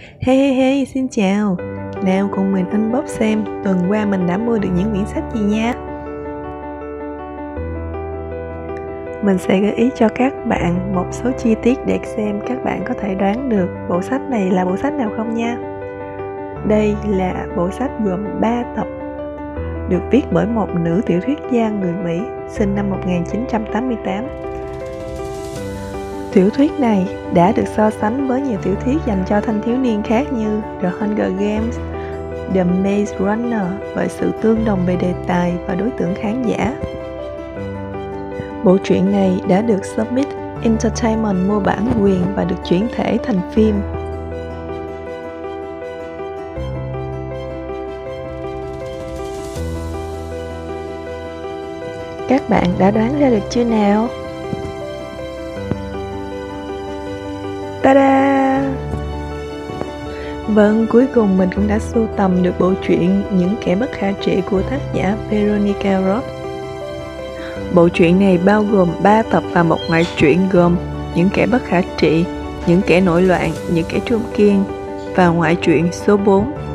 Hey, xin chào. Nào cùng mình unbox xem tuần qua mình đã mua được những quyển sách gì nha. Mình sẽ gợi ý cho các bạn một số chi tiết để xem các bạn có thể đoán được bộ sách này là bộ sách nào không nha. Đây là bộ sách gồm 3 tập, được viết bởi một nữ tiểu thuyết gia người Mỹ sinh năm 1988. Tiểu thuyết này đã được so sánh với nhiều tiểu thuyết dành cho thanh thiếu niên khác như The Hunger Games, The Maze Runner bởi sự tương đồng về đề tài và đối tượng khán giả. Bộ truyện này đã được Summit Entertainment mua bản quyền và được chuyển thể thành phim. Các bạn đã đoán ra được chưa nào? Ta-da! Vâng, cuối cùng mình cũng đã sưu tầm được bộ truyện Những Kẻ Bất Khả Trị của tác giả Veronica Roth. Bộ truyện này bao gồm 3 tập và một ngoại truyện gồm Những Kẻ Bất Khả Trị, Những Kẻ Nổi Loạn, Những Kẻ Trung Kiên và ngoại truyện số 4